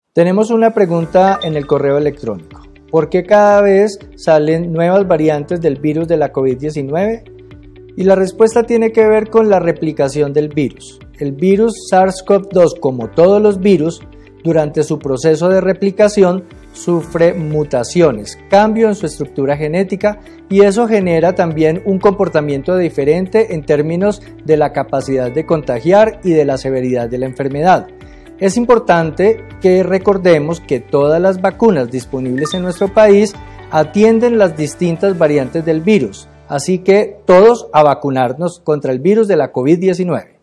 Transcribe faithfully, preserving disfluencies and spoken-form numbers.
Tenemos una pregunta en el correo electrónico. ¿Por qué cada vez salen nuevas variantes del virus de la COVID diecinueve? Y la respuesta tiene que ver con la replicación del virus. El virus SARS CoV dos, como todos los virus, durante su proceso de replicación sufre mutaciones, cambio en su estructura genética, y eso genera también un comportamiento diferente en términos de la capacidad de contagiar y de la severidad de la enfermedad. Es importante que recordemos que todas las vacunas disponibles en nuestro país atienden las distintas variantes del virus, así que todos a vacunarnos contra el virus de la COVID diecinueve.